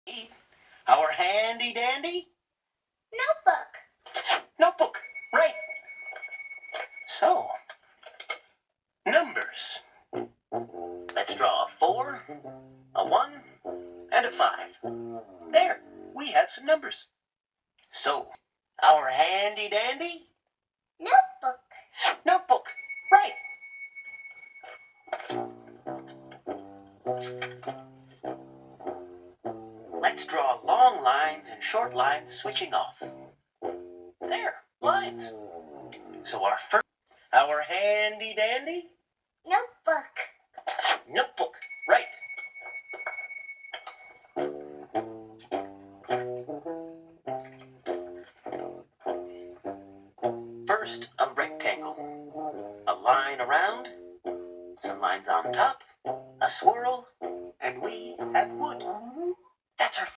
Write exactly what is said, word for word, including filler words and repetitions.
Our handy dandy Notebook. notebook. Right. So, numbers. Let's draw a four, a one, and a five. There, we have some numbers. So, our handy dandy Notebook. notebook. Right. Let's draw long lines and short lines switching off. There, lines. So our first, our handy dandy Notebook. notebook. Right. First, a rectangle. A line around, some lines on top, a swirl, and we have wood. That's our